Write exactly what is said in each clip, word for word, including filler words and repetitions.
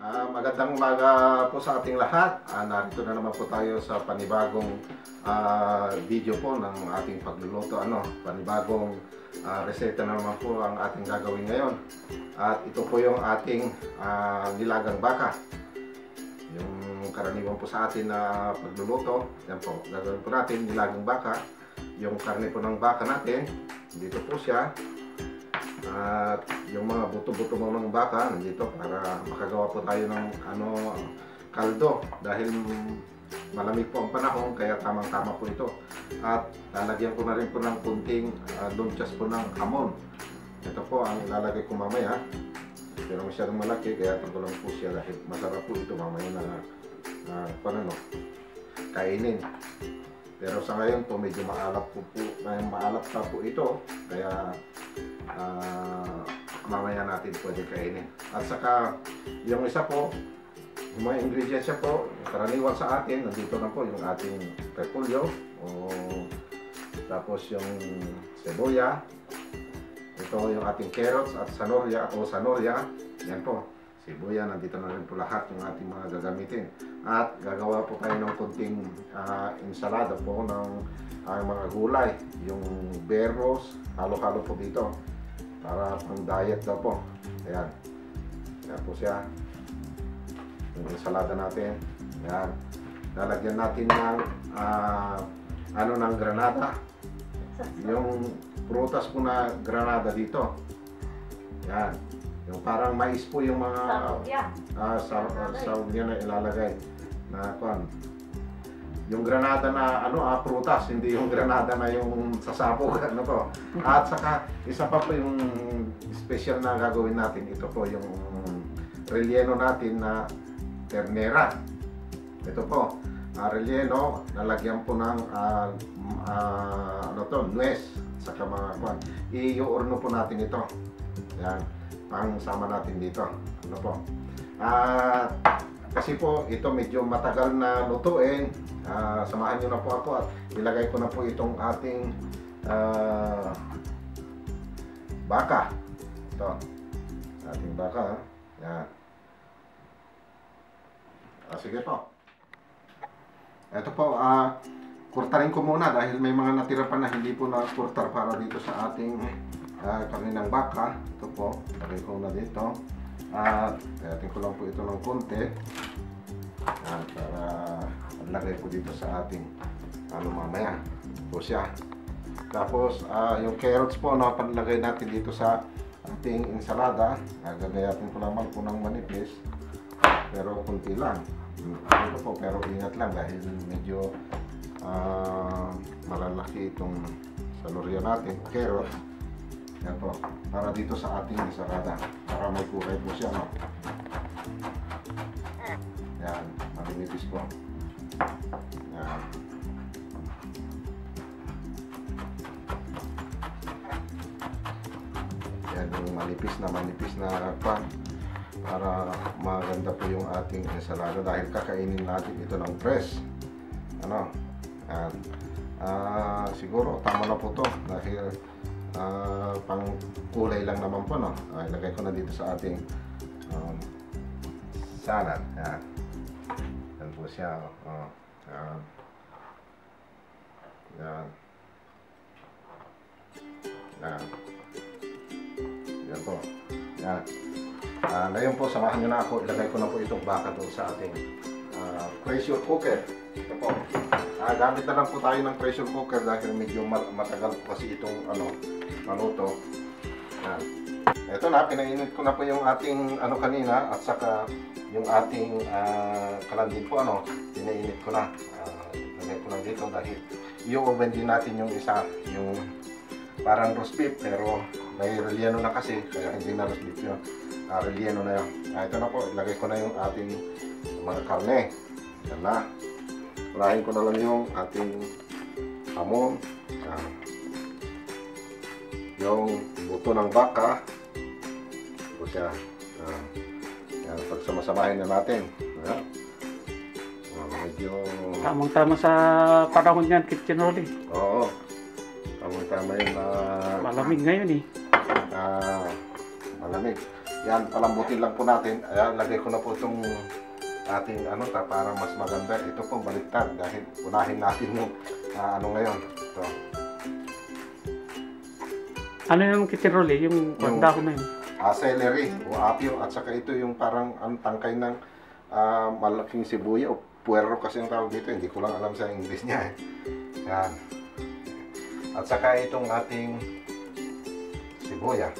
Ah, magandang umaga po sa ating lahat. Ah, narito na naman po tayo sa panibagong ah, video po ng ating pagluluto. Ano, panibagong ah, reseta na naman po ang ating gagawin ngayon. At ito po yung ating ah, nilagang baka. Yung karaniwan po sa atin na pagluluto. Yan po, gagawin po natin nilagang baka. Yung karne po ng baka natin, dito po siya. At yung mga buto-buto mo ng baka nandito para makagawa po tayo ng ano kaldo dahil malamig po ang panahon kaya tamang-tama po ito. At lalagyan ko na rin po ng kunting uh, lunchas po ng hamon. Ito po ang ilalagay ko mamaya. Pero masyadong malaki kaya ito lang po siya dahil masarap po ito mamaya na uh, paano, kainin. Pero sa ngayon po medyo maalap po po, may maalap pa po ito kaya uh, mamaya natin pwede kainin. At saka yung isa po, yung mga ingredients siya po, karaniwan sa atin, nandito na po yung ating repolyo o tapos yung seboya, ito yung ating carrots at sanoria o sanoria, yan po. Sibuya, nandito na rin po lahat yung ating mga gagamitin. At gagawa po tayo ng kunting uh, ensalada po ng uh, mga gulay. Yung berros, halo-halo po dito. Para pang diet daw po. Ayan. Ayan po siya. Yung ensalada natin. Ayan. Lalagyan natin ng uh, ano ng granada. Yung prutas po na granada dito. Ayan. Yung parang mais po yung mga ah, sa saog niya na ilalagay na kwan. Yung granada na ano ah, prutas, hindi yung granada na yung sasabog ano po. At saka isa pa po yung special na gagawin natin, ito po yung relleno natin na ternera. Ito po, uh, relleno lalagyan po ng uh, uh, ano to, nuez saka mga kwan. I-uurno po natin ito. Yan. Ang sama natin dito. Ano po? At uh, kasi po ito medyo matagal na lutuin. Uh, samahan niyo na po ako at ilagay ko na po itong ating uh, baka. Ito. Ating baka. Yan. Uh, sige po. Ito po, uh, kurtarin ko muna dahil may mga natira pa na hindi po na-kurtar para dito sa ating Uh, karne ng baka. Ito po, lagay ko na dito at uh, ko lang po ito ng konti uh, para lagay po dito sa ating ano mamaya po siya. Tapos uh, yung carrots po na panlagay natin dito sa ating ensalada, uh, gagayatin ko naman po ng manipis pero konti lang ito po, pero ingat lang dahil medyo uh, malalaki itong sanoria natin, carrot. Yan po, para dito sa ating ensalada, para may kulay po siya, no? Yan, malinipis po. Yan. Yan yung manipis na manipis na pan para maganda po yung ating ensalada dahil kakainin natin ito ng fresh. Ano? Yan. Uh, siguro tama na po to dahil Uh, pang kulay lang naman po, no? Uh, ilagay ko na dito sa ating um, salad. Yan. Yan po siya. Oh. Yan. Yan. Yan. Yan po. Yan. Uh, ngayon po, samahan nyo na ako. Ilagay ko na po itong baka doon sa ating uh, pressure cooker. Ito po. Uh, gamit na lang po tayo ng pressure cooker dahil medyo matagal po kasi itong ano maluto. Yan. Ito na, pinainit ko na po yung ating ano kanina at saka yung ating uh, kalandin po ano, pinainit ko na. Uh, lagay ko lang dito dahil i-oven din natin yung isa, yung parang roast beef pero may relleno na kasi kaya hindi na roast beef yun. Uh, relleno na yun. Uh, ito na po, ilagay ko na yung ating mga karne. Yan na. Urahin ko na lang yung ating hamon. Uh, yung buto ng baka ito siya. Uh, yan, pagsamasamahin na natin. Ayan. Uh, medyo tamang-tama sa panahon yan, Kitchen Rolly. Oo, tamang-tama yun na uh, malamig ngayon eh. uh, malamig. Yan, palambutin lang po natin. Ayan, lagay ko na po itong ating ano ta para mas maganda. Ito po baliktad dahil unahin natin yung uh, ano ngayon. Ito. Ano yung kitchen roll eh? Yung, yung dahon na yun? Uh, celery o apio at saka ito yung parang ang tangkay ng uh, malaking sibuya o puwero kasi ang tawag dito. Hindi ko lang alam sa English niya eh. Yan. At saka itong ating sibuya.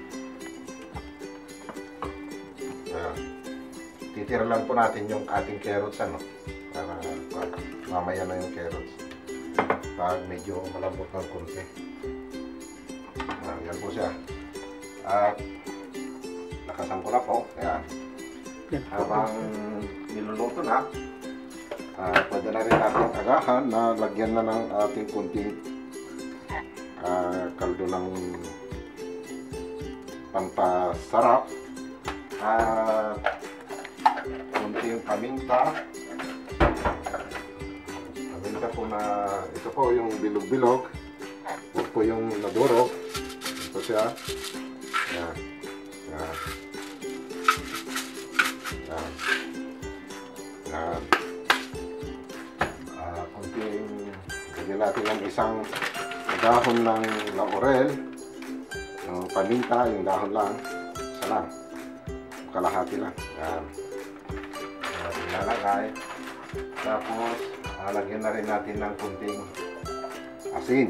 Ayan. Titira lang po natin yung ating carrots ano. Para, para mamaya na yung carrots. Pag medyo malambot ng konti. Ayan, yan po siya. At nakasan ko na po. Ayan. Habang niluluto na, uh, pwede na rin natin agahan na lagyan na ng ating kunting uh, kaldo ng pampasarap at kunting paminta. Paminta po na ito po yung bilog-bilog, ito po yung nadurog. Ito siya. Yan. Yan. Yan. Yan. Uh, kunting lagyan natin ng isang dahon ng laurel, yung paminta, yung dahon lang, isa lang, kalahati lang. Yan. Yan, ilalagay. Tapos, lagyan na rin natin ng kunting asin.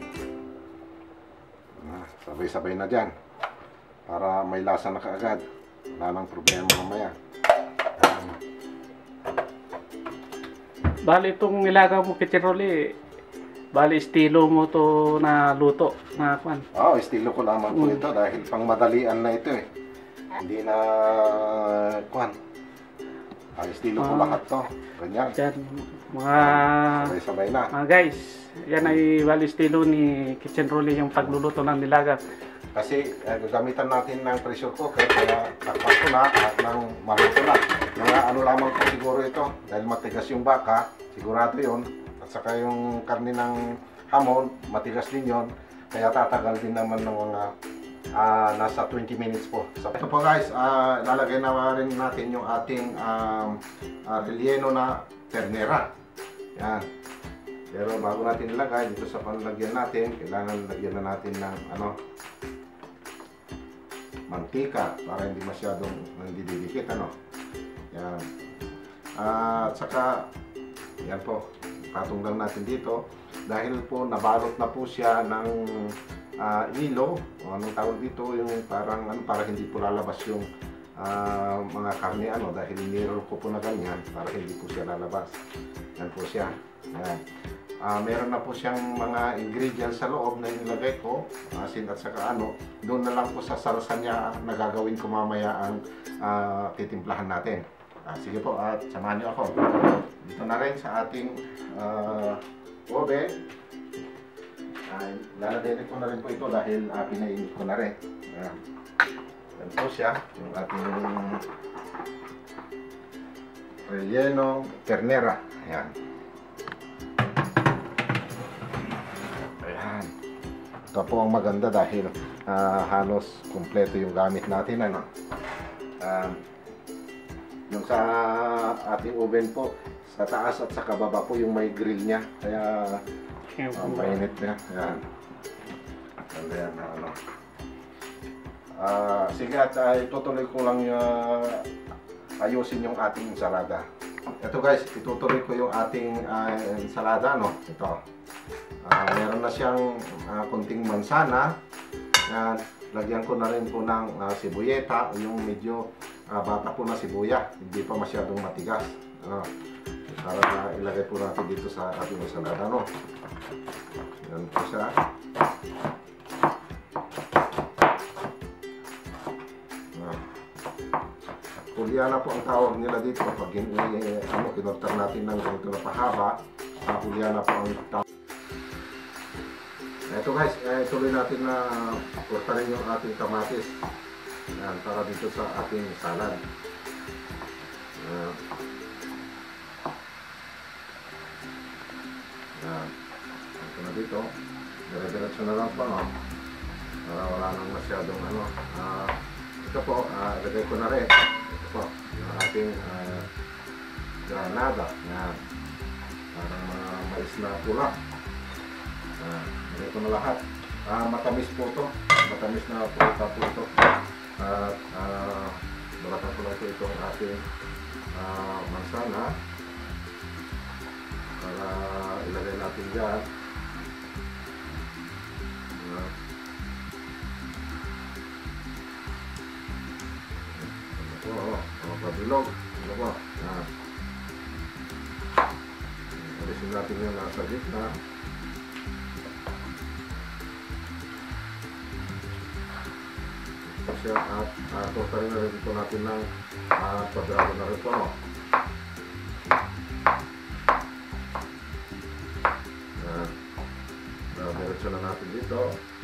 Sabay-sabay na dyan. Para may lasa na kaagad. Wala nang problema mamaya. Yan. Bali itong nilaga mo kitchen roll eh. Bali estilo mo to na luto na kwan. Oo, oh, estilo ko lamang po Mm. ito dahil pang madalian na ito eh. Hindi na kwan. Ah, estilo ko Ah. lahat to. Ganyan. Yan, mga Sabay-sabay na. mga guys, yan ay bali estilo ni kitchen roll yung pagluluto ng nilaga. Kasi eh, gagamitan natin ng pressure cooker kaya takpan ko na at ng maluto na. Mga ano lamang po siguro ito dahil matigas yung baka, sigurado yon. At saka yung karne ng hamon, matigas din yon. Kaya tatagal din naman ng mga uh, nasa twenty minutes po. So, ito po guys, uh, lalagay na rin natin yung ating um, uh, relleno na ternera. Yan. Pero bago natin ilagay dito sa panlagyan natin, kailangan lagyan na natin ng ano, mantika para hindi masyadong hindi didikit ano. Yan. Uh, at saka yan po, patong lang natin dito dahil po nabalot na po siya ng uh, ilo o anong tawag dito, yung parang ano, para hindi po lalabas yung uh, mga karne ano, dahil nirol ko po na ganyan para hindi po siya lalabas. Yan po siya. Yan. Uh, meron na po siyang mga ingredients sa loob na inilagay ko, asin at saka ano, doon na lang po sa salsa niya na gagawin ko mamaya ang uh, titimplahan natin. Uh, sige po, at samahan niyo ako. Dito na rin sa ating uh, oven. Uh, lalagay ko na rin po ito dahil uh, pinainit ko na rin. Uh, yan po siya, yung ating relleno ternera. Ayan. Ito po ang maganda dahil uh, halos kumpleto yung gamit natin ano. Uh, yung sa ating oven po sa taas at sa kababa po yung may grill niya kaya uh, mainit niya. Yan. Yan na ano. Uh, sige at uh, itutuloy ko lang uh, ayusin yung ating ensalada. Ito guys, itutuloy ko yung ating uh, ensalada no. Ito. Uh, meron na siyang uh, konting mansana. Yan, lagyan ko na rin po ng uh, sibuyeta, yung medyo uh, bata po na sibuya, hindi pa masyadong matigas. Uh, para uh, ilagay po natin dito sa ating ensalada no. Yan po siya. Uh, Juliana po ang tawag nila dito pag eh, ano, kinortar natin ng ganito na pahaba. Uh, Juliana po ang tawag. Ito guys, eh, tuloy natin na kurtarin yung ating kamatis. Yan, para dito sa ating salad. Yan. Yan. Ito na dito. Dire-diretso na lang po, no? Para wala nang masyadong ano, uh, ito po, uh, ilagay ko na rin. Ito po, yung ating uh, granada. Yan. Parang mga mais na pula. Uh, ilagay ko na lahat. Uh, matamis po ito. Matamis na pulita po ito. At uh, balatan ko lang ito itong ating uh, mansana. Para ilagay natin dyan. Uh, Oo, oh, pabilog. Ano po? Yan. Alisin natin yung nasa gitna. Ito siya at uh, totalin na rin ito natin ng uh, kwadrado na rin po, no? Yan. Uh, diretso na natin dito.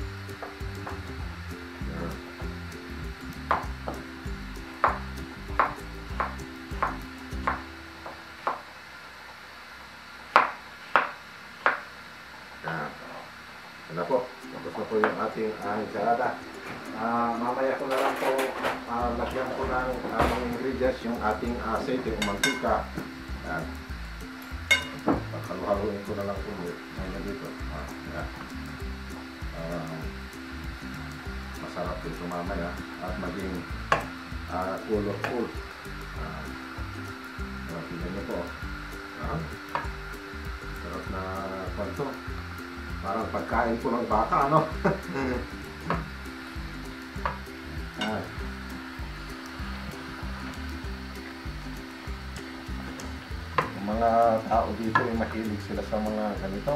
Yan. Yan na po, tapos na po yung ating uh, ensalada. Uh, mamaya ko na lang po uh, lagyan ko ng uh, mga ingredients, yung ating aceite o mantika. Yan. Paghalu-haluin ko na lang po ngayon dito. Uh, yan. Uh, masarap ito mamaya at maging uh, colorful. Uh, uh, tingnan nyo po. Uh, sarap na kwanto. Parang pagkain po ng baka, ano? Ah. Yung mga tao dito ay mahilig sila sa mga ganito.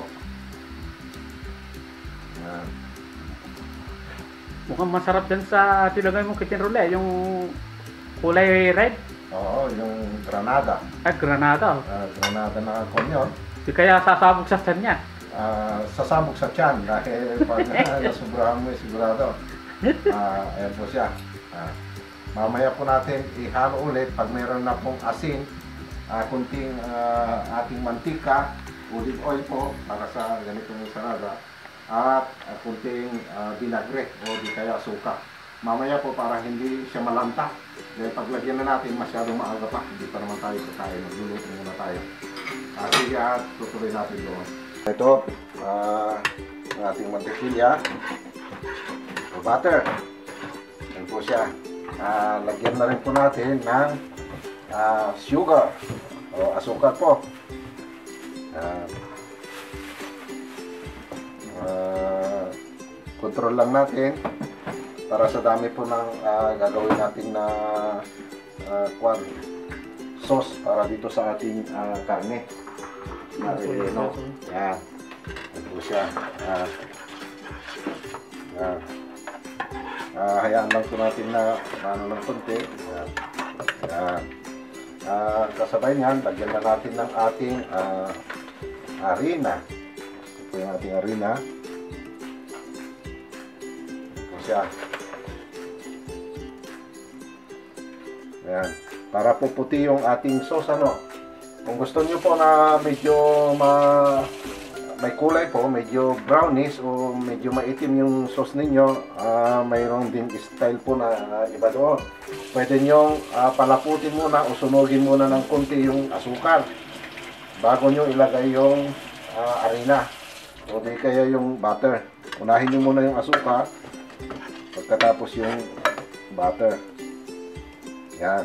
Ah. Mukhang masarap din sa tinagay mong kitchenrole, yung kulay red. Oo, yung granada. Ay, granada. Ah, granada na konyon. Di kaya sasabog sa tiyan niya. Uh, sasabog sa tiyan dahil pag uh, nasubrahan mo sigurado. Uh, ayan po siya. Uh, mamaya po natin ihalo ulit pag mayroon na pong asin, uh, kunting uh, ating mantika, olive oil po para sa ganitong ensalada, at uh, kunting uh, vinagre o di kaya suka. Mamaya po para hindi siya malanta. Dahil paglagyan na natin masyadong maaga pa, hindi pa naman tayo kakain. Magluluto muna tayo. Uh, sige at tutuloy natin doon. Ito, uh, ang ating mantikilya, butter. Yan po siya. Uh, lagyan na rin po natin ng uh, sugar o asukar po. Uh, uh, control lang natin para sa dami po ng uh, gagawin natin na uh, kwan, sauce para dito sa ating uh, karne. Marino. Yan. Yan po siya. Yan. Yan. Uh, hayaan lang po natin na ano ng konti. Yan. Yan. Uh, kasabay niyan, lagyan na natin ng ating uh, harina. Ito po yung ating harina. Yan po siya. Yan. Para po puti yung ating sauce, ano. Kung gusto niyo po na medyo ma may kulay po, medyo brownish o medyo maitim yung sauce ninyo, uh, mayroong din style po na uh, iba doon. Pwede nyo uh, palaputin muna o sunugin muna ng konti yung asukar bago nyo ilagay yung uh, harina o di kaya yung butter. Unahin nyo muna yung asukar pagkatapos yung butter. Yan.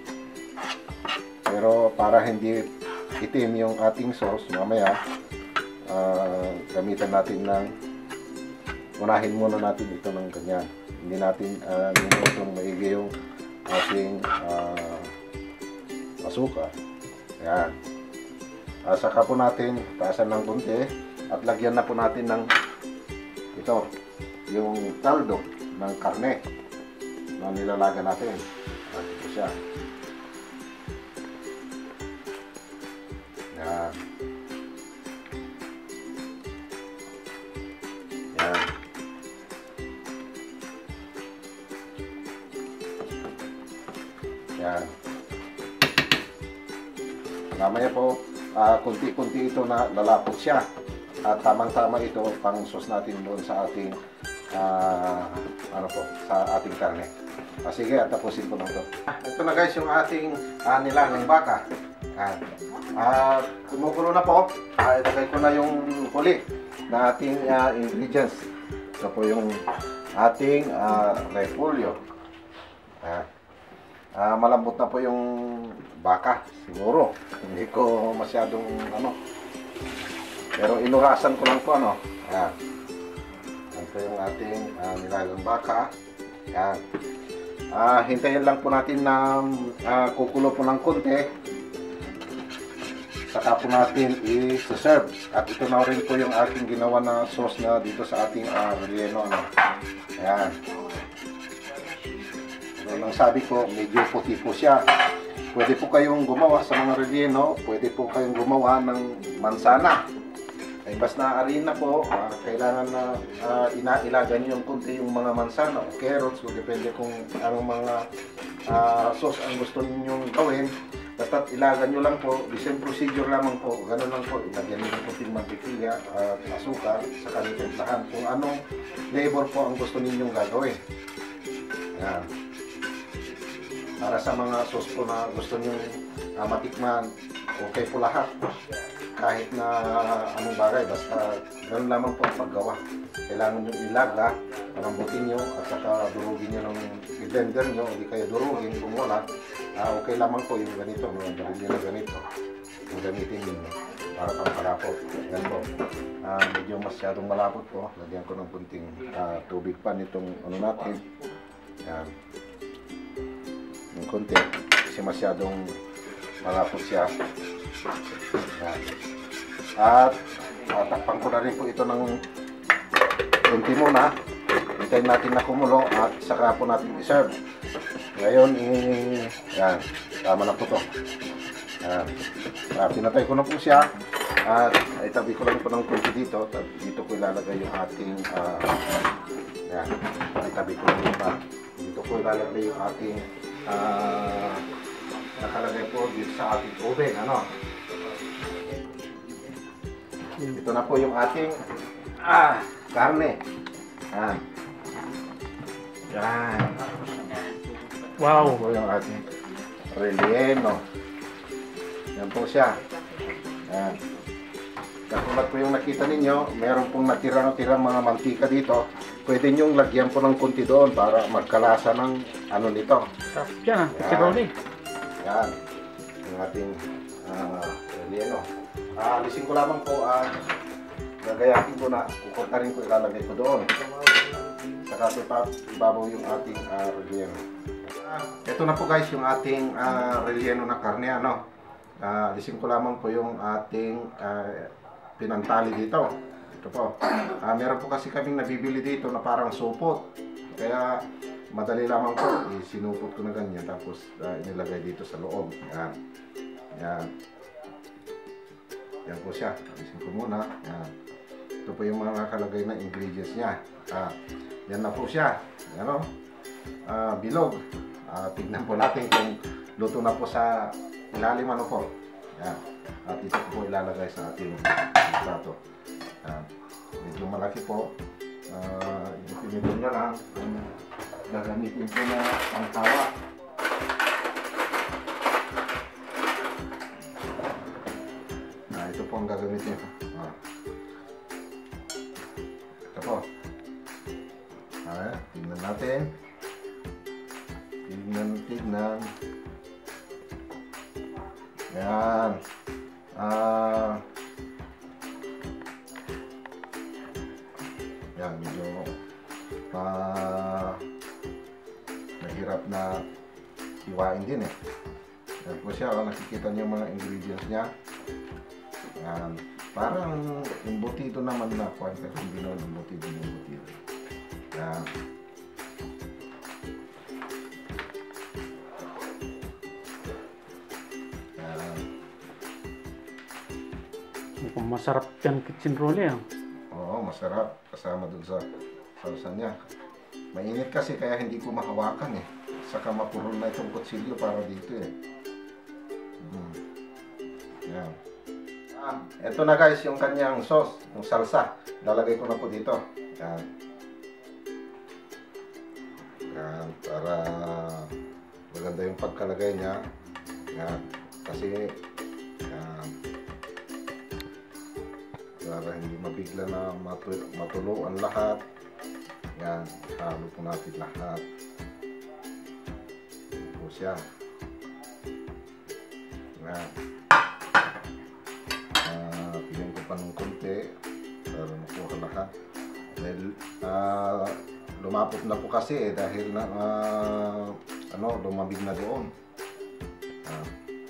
Pero para hindi itim yung ating sauce, mamaya uh, gamitan natin ng unahin muna natin ito ng ganyan. Hindi natin uh, minutong maigi yung ating uh, asukar. Yan. Uh, saka po natin taasan ng konti at lagyan na po natin ng ito, yung kaldo ng karne na nilalaga natin. At ito siya. Yan. Yan. Yan. Mamaya po, uh, kunti-kunti ito na lalapot siya. At tamang-tama ito pang sauce natin doon sa ating uh, ano po, sa ating karne. Ah, sige, tapusin ko lang to. Ah, ito na guys yung ating ah, nilagang baka. Ah, ah, kumukulo na po. Ah, ilagay ko na yung huli na ating ah, ingredients. Ito po yung ating ah, repolyo. Ah, ah, malambot na po yung baka, siguro. Hindi ko masyadong ano. Pero inurasan ko lang po ano. Ah, ito yung ating ah, nilagang baka. Yan. Ah, hintayin lang po natin na ah, kukulo po ng konti. Saka po natin i-serve. At ito na rin po yung ating ginawa na sauce na dito sa ating uh, relleno. Ano. Ayan. So, nang sabi ko, medyo puti po siya. Pwede po kayong gumawa sa mga relleno. Pwede po kayong gumawa ng mansana. Ay bas na harina po, uh, kailangan na uh, inailagan nyo yung kunti yung mga mansana o carrots. So, depende kung anong mga uh, sauce ang gusto ninyong gawin. Basta ilagan nyo lang po, the same procedure lamang po, gano'n lang po, ilagyan nyo yung kunting mantikilya at uh, asukar sa kanitimplahan kung anong flavor po ang gusto ninyong gagawin. Yan. Para sa mga sauce po na gusto nyo uh, matikman, okay po lahat. Kahit na anong bagay, basta gano'n lamang po ang paggawa. Kailangan nyo ilaga, palambutin nyo, at saka durugin nyo ng i-blender nyo, hindi kayo durugin kung wala. Uh, okay lamang po yung ganito, mga barili na ganito. Yung gamitin nyo para pang palapot. Yan po. Uh, medyo masyadong malapot po. Lagyan ko ng kunting uh, tubig pa nitong ano natin. Yan. Yung kunti, kasi masyadong malapot siya. Yan. At uh, takpan ko na rin po ito ng kunti muna. Hintayin natin na kumulo at saka po natin i-serve. Ngayon, eh, yan, tama na po ito. Yan. Uh, pinatay ko na po siya. At itabi ko lang po ng kunti dito. Dito ko ilalagay yung ating uh, yan, itabi ko lang pa. Dito ko ilalagay yung ating uh, nakalagay po dito sa ating oven. Ano? Ito na po yung ating ah, karne. Yan. Yan. Wow! Ito po yung ating relleno. Yan po siya. Yan. Katulad po yung nakita ninyo, meron pong natira-natira mga mantika dito. Pwede nyong lagyan po ng kunti doon para magkalasa ng ano nito. Sarap yan ah, kachiroli. Yan. Yung ating uh, relleno. Ah, alisin ko lamang po at uh, gagayakin ko na, kukunta rin ko, ilalagay ko doon. Saka pa ibabaw yung ating uh, relleno. Ah, ito na po guys yung ating uh, relleno na karne. Ano? Uh, alisin ko lamang po yung ating uh, pinantali dito. Ito po. Uh, meron po kasi kaming nabibili dito na parang supot. Kaya madali lamang po. Sinupot ko na ganyan. Tapos uh, inilagay dito sa loob. Yan. Yan. Yan po siya. Alisin ko muna. Yan. Ito po yung mga nakalagay na ingredients niya. Ah, yan na po siya. Yan o. Ah, bilog. Ah, tignan po natin kung luto na po sa ilalim ano po. Yan. At ito po ilalagay sa ating plato. Yan. Medyo malaki po. Ah, ipinito nyo lang. Gagamitin po na ang tawa. Ah, ito po ang gagamitin. Ah. Ito po. Ah, tignan natin. Tignan, tignan. Yan. Ah. Yan, medyo ah, mahirap na iwain din eh. Yan po siya, oh, nakikita niyo mga ingredients niya. Yan. Parang imbutido naman na kuwan kasi hindi naman imbutido ng imbutido. Yan. Yan. Mukhang masarap yan kachinroli ah. Oo, masarap. Kasama dun sa salsa niya. Mainit kasi kaya hindi ko mahawakan eh. Saka mapurol na itong kutsilyo para dito eh. Hmm. Yan. Ah, ito na guys yung kanyang sauce, yung salsa. Lalagay ko na po dito. Yan. Yan, para maganda yung pagkalagay niya. Yan, kasi yan, para hindi mabigla na matu matulo ang lahat. Yan, halo po natin lahat. Yan po siya. Yan. Uh, Pilihan ko pa ng konti para makuha lahat. Dahil uh, lumapot na po kasi eh, dahil na uh, ano, lumamig na doon. Uh,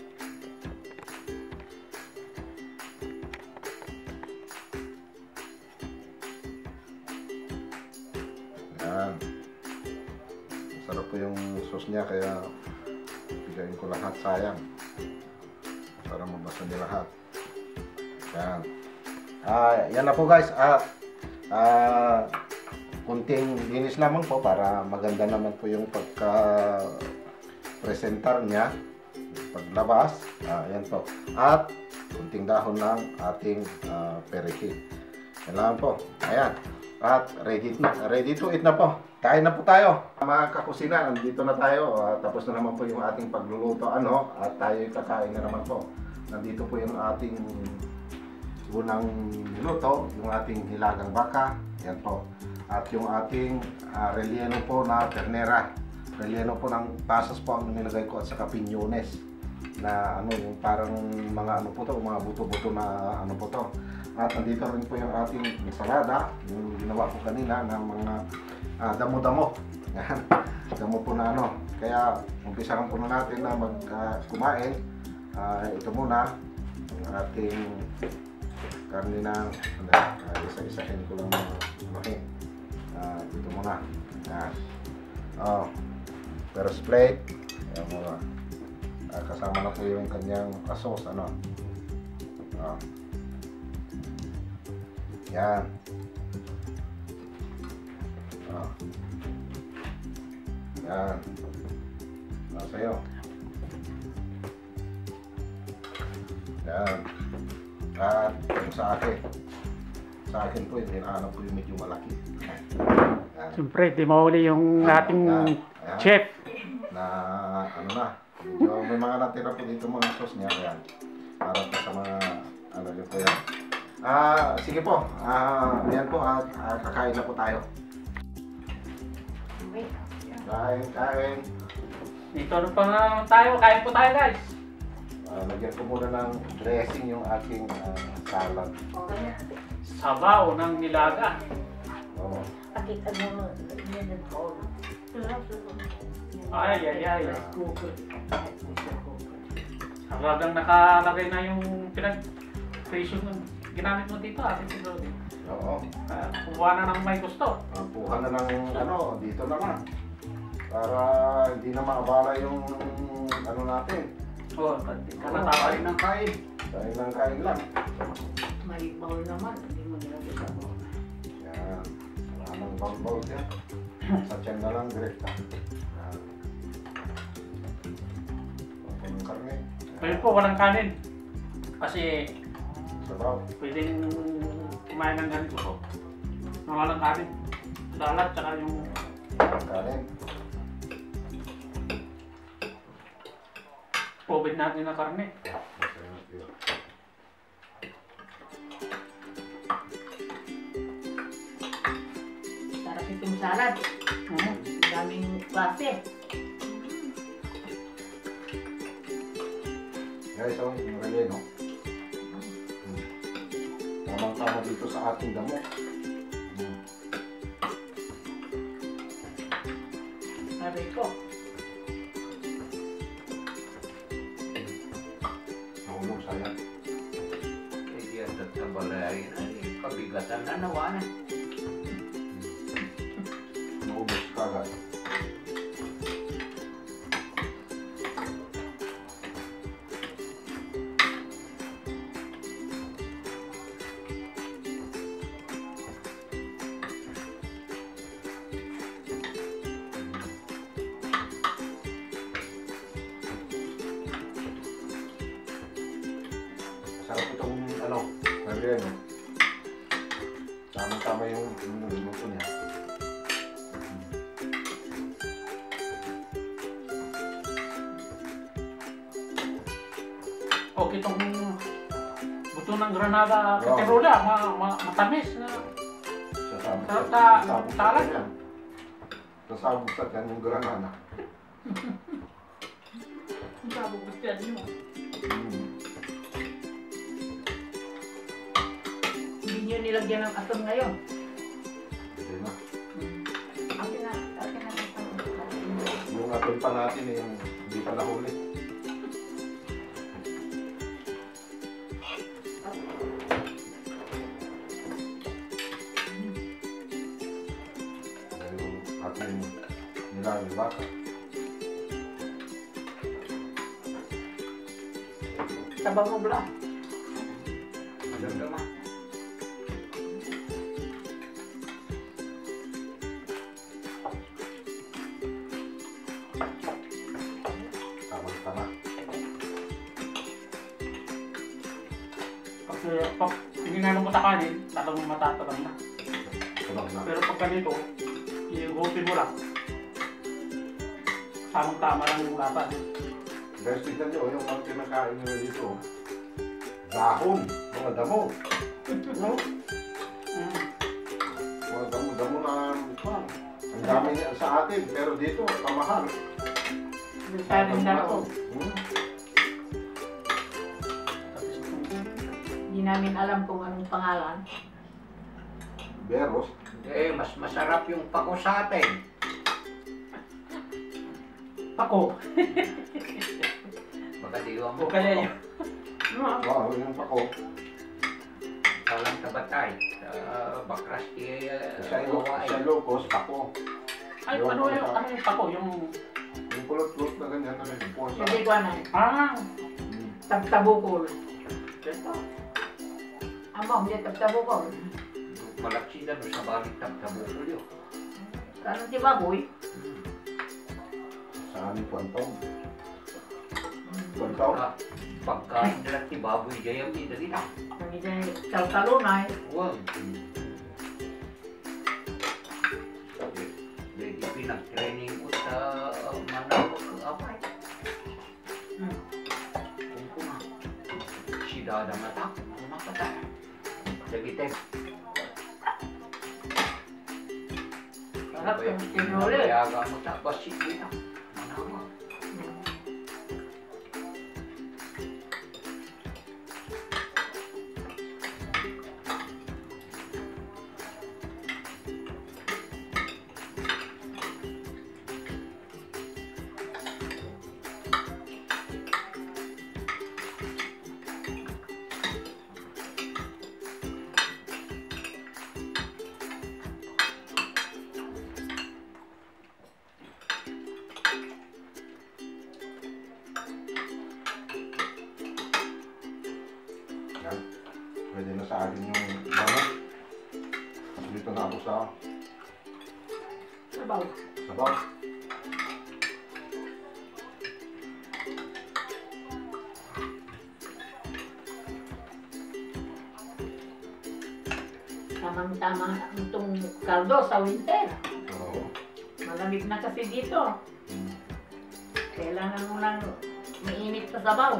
yan. Masarap po yung sauce niya kaya bigayin ko lahat, sayang. Para mabasa niya lahat. Yan. Ah, yan na po guys. Ah, ah, kunting linis lamang po para maganda naman po yung pagka-presentar niya. Paglabas. Ah, yan po. At kunting dahon ng ating ah, periki. Yan lang po. Ayan. At ready na, ready to eat na po. Kain na po tayo. Mga kakusina, nandito na tayo. Uh, tapos na naman po yung ating pagluluto. Ano? At tayo kakain na naman po. Nandito po yung ating unang niluto, yung ating hilagang baka. Yan po. At yung ating uh, relleno po na ternera. Relleno po ng pasas po ang nilagay ko at saka piñones. Na ano, yung parang mga ano po to, mga buto-buto na ano po to. At nandito rin po yung ating ensalada, yung ginawa ko kanina ng mga uh, damo-damo. Yan, damo po na ano. Kaya umpisahan po na natin na mag uh, kumain. Uh, ito muna yung ating karne na uh, isa-isahin ko lang mga ano, uh, ito muna. Yan. Oh, first plate. Yan muna. Uh, kasama na po yung kanyang sauce, ano. Oh. Yan. Oh. Yan. Nasa'yo. Yan. At yung sa akin. Sa akin po, hinahanap ko yung medyo malaki. Yan. Siyempre, di mahuli yung ating Yan. chef. Na ano na. Medyo may mga natira po dito mga sauce niya. Yan. Para po sa mga ano yun po yan. Ah, sige po. Ah, ayan po. Ah, ah, kakain na po tayo. Kain, kain. Dito na pa nga tayo. Kain po tayo guys. Ah, lagyan ko muna ng dressing yung aking ah, salad. Sabaw ng nilaga. Oo. Pakita mo na ko. Ay, ay, ay. Talagang nakalagay na yung pinag-presyo ng ginamit mo dito, Ate Tidori. Oo. Uh, kuha na ng may gusto. Ah, kuha na ng ano, dito naman. Para hindi na maabala yung ano natin. Oo, oh, hindi ka natawalin ng kain. Kain ng kain lang. May bowl naman, hindi mo nilagay sa bowl. Yan. Wala nang bowl-bowl yan. Sa tiyan na lang, direkta. Yan. Ito yung karne. Ngayon po, walang kanin. Kasi Sabaw. pwedeng kumain ng ganito po. Nang walang kanin. Salad, tsaka yung Ang kanin. COVID natin na karne. Sarap itong salad. Mm. Ang daming klase. Guys, oh, yung relleno. Tamang-tama dito sa ating damo. Hmm. Sabi ko. Nahulog sayang. Hindi at sa balay na kabigatan na nawa na. Naubos kagad. Sarap itong ano, relleno. Tama-tama yung luto niya. O itong buto ng Granada Oo. Cacerola, ma, ma, matamis na. Sasabog Sarap sa sa sasabog sa salad. ganyan. Sasabog sa ganyan yung granada. Ang sabog gusto yan mo. Mm. Hindi nyo nilagyan ng atom ngayon. Hindi na. Akin na, akin na atom. Yung atul pa natin eh, yung hindi pa nahuli. Yung ating nilagang baka. Tabang mo bla. Alam naman. Tama-tama. Kasi pag hinanong mo sa kanin, talagang matatalang na. Tulog na. Pero pag ganito, ihugupin mo lang. Tamang-tama lang yung laban. Guys, tignan nyo, yung mga kinakain nyo dito. Dahon, mga damo. No? Mm. Mga damo-damo na kwan. Ang dami niya sa atin, pero dito, kamahal. Yung sa atin dalaw. Hmm? Hindi namin alam kung anong pangalan. Beros. Eh, mas masarap yung pako sa atin. Pako. Baka diwa O mo. kaya yun. Wow, yung pako. Walang kabatay. Sa Bakras di Sa ilo, sa Ilocos, pako. Ay, ano yung, ano yung pako? Yung... Yung kulot-kulot na ganyan na rin. Pusa. Hindi ko na eh. Ah! Hmm. Tabtabukol. Ito. Amo, hindi tabtabukol. Malaksida no sa balik tabtabukol yun. Karon di baboy. Sa amin, Puantong. Puantong? Ah, pagkain nila ti baboy jayam ni dali na. Ang ito taltalunay. Huwag. Jadi pinag-training ko sa Manawag ng Apay. Hmm. Kung kuna. Si Dada Mata, kumakata. Dagitek. Sarap yung tinuli. Nabayaga mo sa basit din na. Manawag. Yan. Pwede na sa akin yung bango. Dito na ako sa Sabaw. sabaw. Tamang-tama itong kaldo sa winter. Oo. Malamig na kasi dito. Hmm. Kailangan mo lang mainit sa sabaw.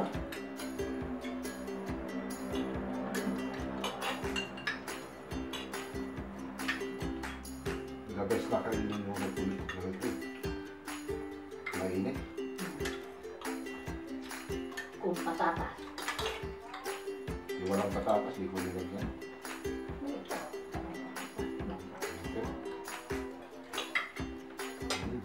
The best na kainin yung nagpulit. Nagpulit. Mainit. Kung patatas. Yung walang patatas, di ko nilagyan. Okay. Hmm.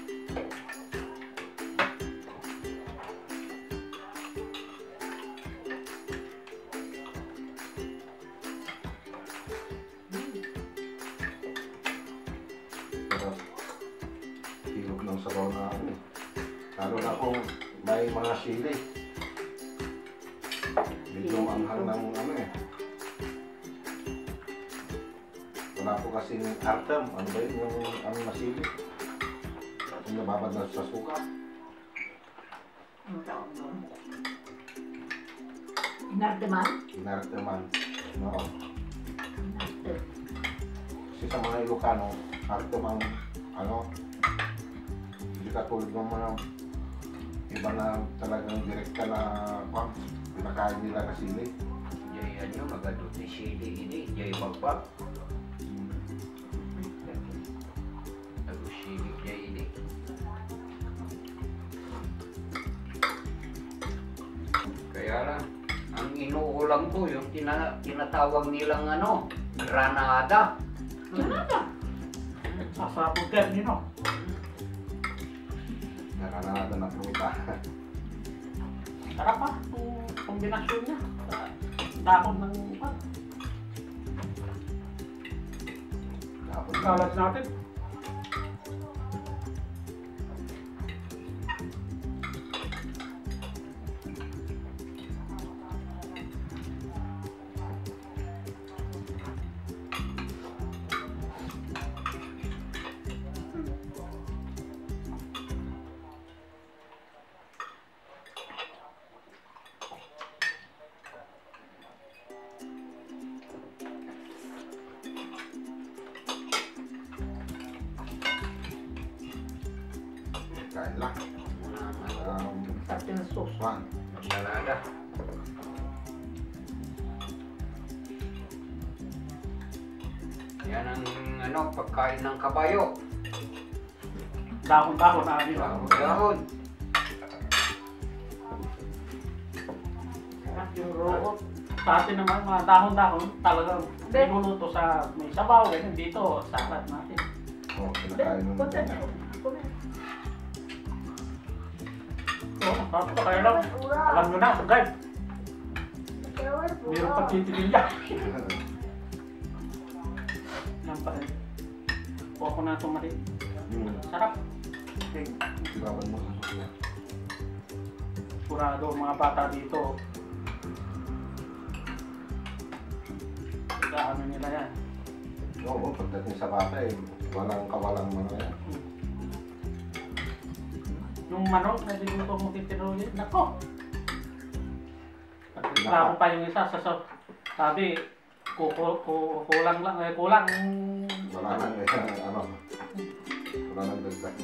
Pero, hirap ng sabaw na ano eh. Lalo na kung may mga sili. Medyo anghang ng ano eh. Wala po kasing artem. Ano ba yun yung ano na sili? Yung nababad na sa suka. Ang tawag mo. Inarteman? Inarteman. No. Inarte. Kasi sa mga Ilocano, artem ang ano, hindi katulad ng mga Iba na talagang direkta na pang pinakain nila na sili. Jaya nyo magadot ni sili ini. Jaya magpag. Agus sili jaya ini. Kaya lang, ang inuulam ko yung tina tinatawag nilang ano, granada. Granada. Sasabog ka, Nino. Nakanada na pruta. Sarap pa, yung kombinasyon niya. Sa dahon ng pan. Tapos Kalat natin. kain lang. Um, Sarap yung sauce. one. Salada. Yan ang ano, pagkain ng kabayo. Dahon-dahon na Nino. Dahon. Sarap yung root. Sa atin naman, mga dahon-dahon, talagang niluluto sa may sabaw. Ganyan dito, salad natin. Oh, kinakain mo Punta na. na. So, masarap pa kayo lang. Alam nyo na, guys. Meron pa titigilya. Yan pa rin. Po ako na tumari. Hmm. Sarap. Okay. Sigawan mo. Sigurado mga bata dito. Ano nila yan. Oo, pagdating sa bata eh, walang kawalang mga yan. Yung manok na dinuto mo titirulin, nako! Pagkaklaro pa yung isa sa so, sabi, kuku, ku, kulang lang, eh, kulang. Wala nang eh, ano, wala nang dagdag.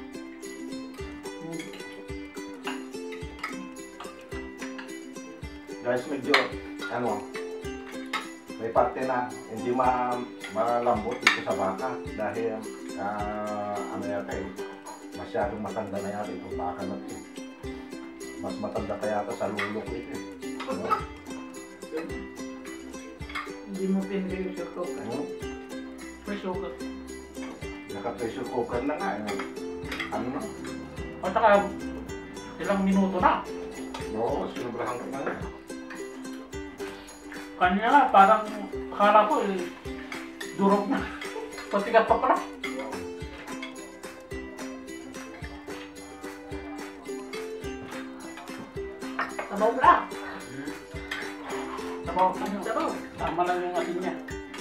Guys, medyo, ano, may parte na hindi ma malambot dito sa baka dahil ah, ano yata eh, masyadong matanda na yata itong baka na ito. Mas matanda kaya ito sa lulok ito eh. Ano? Hindi mo pinrelease ko. Ano? May sugar. Naka-pressure cooker na nga eh. Ano na? O saka, ilang minuto na. Oo, sinubrahan ko na nga. Kanya nga, parang akala ko eh, durog na. Patigat pa pala. Sabaw lang. Sabaw ka nyo. Sabaw. Tama lang yung asin niya.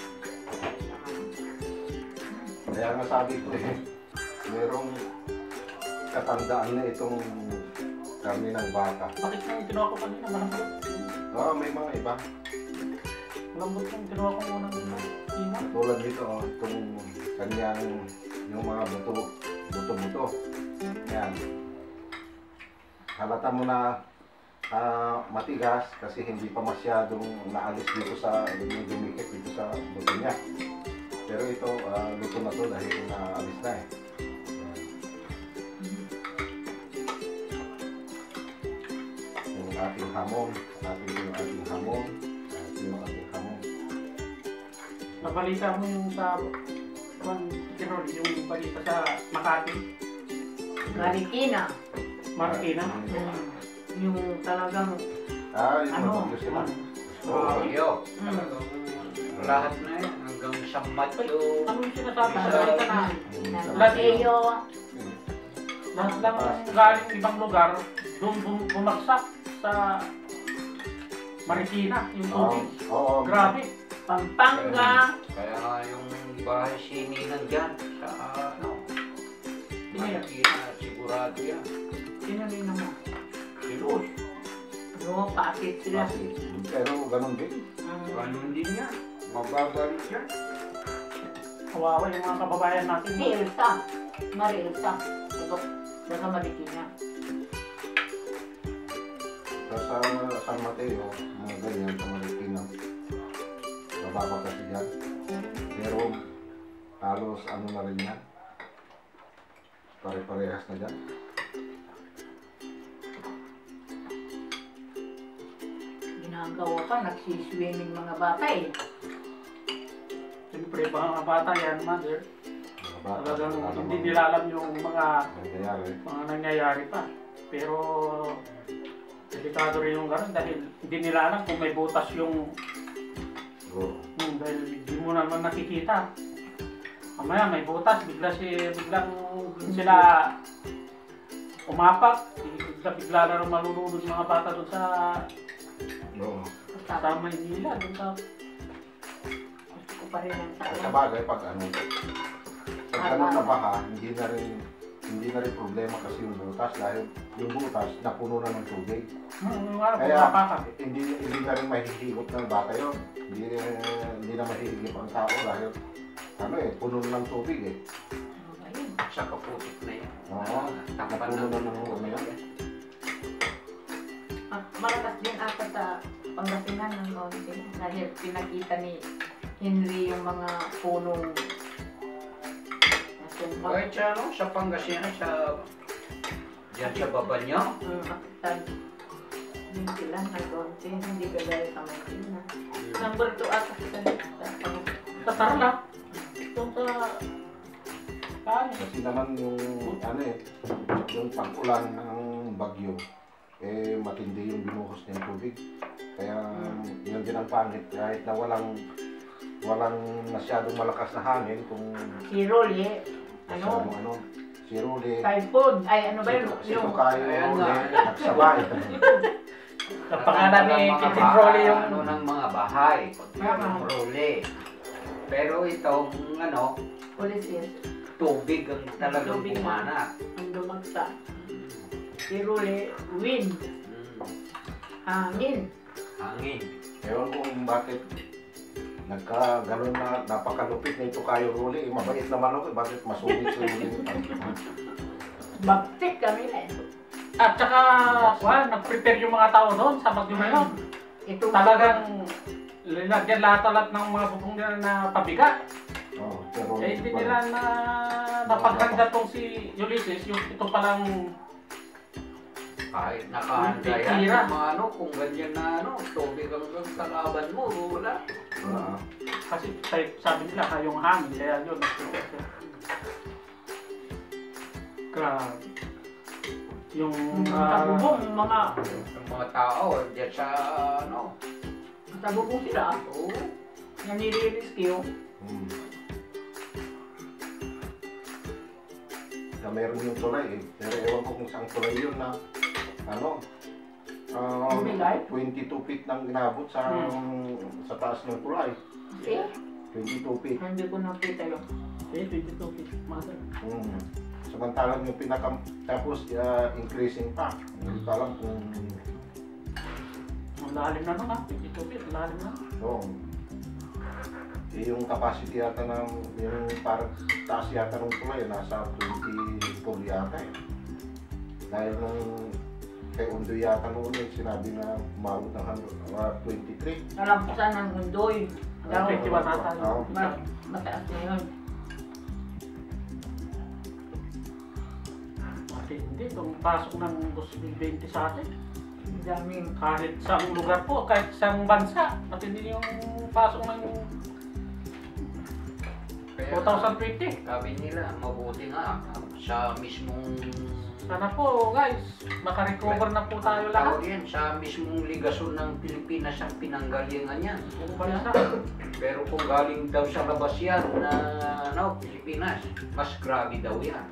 Kaya nga sabi ko eh, merong katandaan na itong karne ng baka. Bakit na yung ginawa ko kanina? Malambot. Oo, may mga iba. Malambot yung ginawa ko muna ng ina. Tulad dito, oh, itong kanyang, yung mga buto, buto-buto. Yan. Halata mo na ah, matigas kasi hindi pa masyadong naalis dito sa, yung dumikit dito sa buto niya. Pero ito, ah, luto na to dahil naalis na eh. Yung ating hamon, ating yung ating hamon, at yung ating hamon. Nabalita mo yung sa Juan Tirol, yung balita sa Makati, Marikina. Marikina. Mm. Yung talagang Ah, yung Ano? ano? Sila. Ah, Yo, Mm. talagang lahat na yan hanggang sa matyo. ano yung sinasabi sa balita na na Lahat- Mateo. lahat lang galing ibang lugar, doon bum- bumagsak sa Marikina, yung tubig. Oo. Grabe. Pampanga. Kaya nga yung bahay sininan dyan sa ano, Marikina, sigurado yan. Sinuli naman. Silus, No, paakit sila. Pero ganun din. Mm. ganun din yan. Mababalik yan. Kawawa yung mga kababayan natin. Si Elsa. Mari Elsa. Taga taga Marikina. Sa, sa San Mateo, mga ganyan, sa Marikina, mababa kasi dyan. Pero halos ano na rin yan, pare-parehas na dyan. Ginagawa pa, nagsiswimming mga bata eh. Siyempre, mga bata yan, mother. Mga bata, Talagang wala hindi namang nila alam yung mga nangyayari. mga nangyayari pa. Pero delikado rin yung gano'n dahil hindi nila alam kung may butas yung Oo. hmm, dahil hindi mo naman nakikita. Mamaya may butas, bigla si biglang sila umapak, bigla bigla na rin malulunod yung mga bata doon sa Oo. sa Maynila, doon sa Gusto ko pa rin ang Sa tao. bagay, pag ano, pag ganun na baha, hindi na rin hindi na rin problema kasi yung butas dahil yung butas napuno na ng tubig. hmm, ano, Kaya umapak. hindi hindi na rin mahihigop ng bata yun. Hindi, hindi na mahihigop ang tao dahil ano eh, puno na ng tubig eh. Ano ba yun? Sa kaputik na yan. Oo, Takpan napuno na ng ng ano yan. Ah, malakas din ata sa Pangasinan ng konti. Dahil pinakita ni Henry yung mga punong nasumpa. Kahit siya, no, sa Pangasinan, sa diyan sa baba niya. Ang kapitan. Hindi sila ng konti. Hindi ka dahil sa Maynila. Number two ata sa sa Pangasinan. Sa Tarlac, doon sa ano, Kasi naman yung ano eh, yung pag-ulan ng bagyo, eh matindi yung binuhos niyang tubig. Kaya yun din ang pangit kahit na walang walang masyadong malakas na hangin kung Si Rolly, masyadong ano? ano, si Rudy, Typhoon. Ay, ano ba yun? si Yung Tukayo, Ayan Rudy, nga. nagsabay. sa pangalan ni Mga Kitty baha- Crowley yung ano ng mga bahay. Tama. Role. Pero itong ano, policies. tubig ang talagang Tubig na. bumana. Ang dumagsa. Si Rolly, wind. Mm, Hangin. hangin. Ewan ko kung bakit nagka gano'n na napakalupit na ito kayo Rudy. Eh, mabait naman ako, eh, bakit masungit si Rudy? Baptik kami na eh. at saka well, nag-prepare yung mga tao doon sa bagyo na yun. Ito Talagang linagyan lahat-lahat ng mga bubong nila na pabigat. Oo, pero Eh, hindi nila na napaghanda tong si Ulysses, yung ito palang Kahit nakahanda yan, Tira. yung mga ano, kung ganyan na ano, tubig ang kalaban mo, wala. Ah, kasi say- sabi nila kayong hangin, kaya yun. nag-prepare. Grabe. Yung sa ah, bubong, mga Yung mga tao, diyan sa ano, sa bubong sila. oo. Yan nire-rescue. hmm. Na meron yung tulay eh. Pero ewan ko kung saan tulay yun na ano, ah, Bumigay? twenty-two feet nang inabot sa sa taas ng tulay. Eh, twenty-two feet. hindi ko nakita yung eh, twenty-two feet, mother. Hmm. Samantalang yung pinaka tapos ah, increasing pa. Hindi ko alam kung Ang lalim na nun ha, twenty-two feet, lalim na. so, eh, yung capacity yata ng yung parang taas yata ng tulay nasa twenty-four yata eh. Dahil nung kay Undoy yata noon eh, sinabi na umabot ng uh, twenty-three. nalampasan ng mundoy. Ah, twenty-one ata. Oo. Ma- mataas na yun. Matindi, itong pasok ng two thousand twenty sa atin. Ang daming Kahit sa lugar po, kahit sa bansa, matindi yung pasok ng Kaya, twenty twenty. sabi nila, mabuti nga sa mismong Sana po guys, makarecover na po tayo tawag lahat. yan, sa mismong ligasyon ng Pilipinas ang pinanggalingan yan. Kung bansa. Pero kung galing daw sa labas yan na ano, Pilipinas, mas grabe daw yan.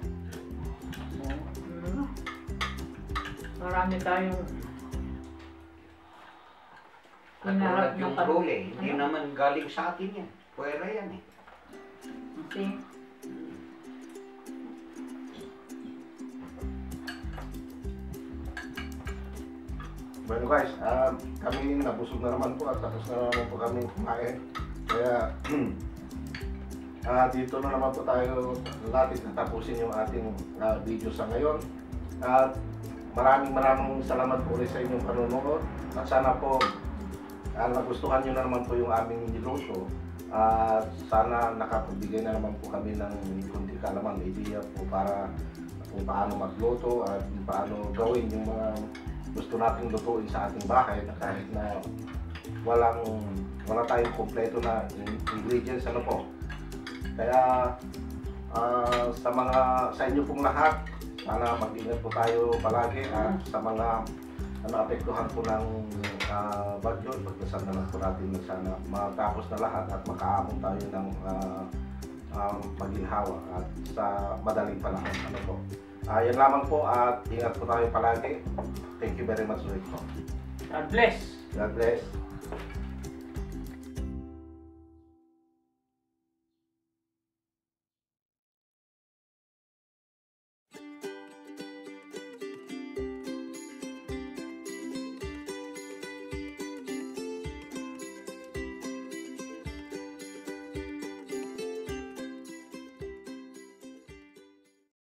mm, marami tayong Katulad hinarap yung na role, hindi ano? naman galing sa atin yan. Pwera yan eh. Kasi Bueno guys, ah, kami nabusog na naman po at tapos na naman po kami kumain. Kaya ah, dito na naman po tayo natin natapusin yung ating ah, video sa ngayon. At maraming maraming salamat po ulit sa inyong panonood. At sana po uh, nagustuhan nyo na naman po yung aming niluto. At uh, sana nakapagbigay na naman po kami ng kunting kaalaman, idea po para kung paano magluto at kung paano gawin yung mga gusto nating lutuin sa ating bahay na kahit na walang wala tayong kompleto na ingredients ano po. Kaya uh, sa mga sa inyo pong lahat, sana mag-ingat po tayo palagi at sa mga ano apektuhan po ng uh, bagyo, pagdasal na lang po natin na sana matapos na lahat at makaamon tayo ng uh, um, maginhawa at sa madaling panahon ano po. Uh, yan lamang po at ingat po tayo palagi. Thank you very much, Rick. God bless. God bless.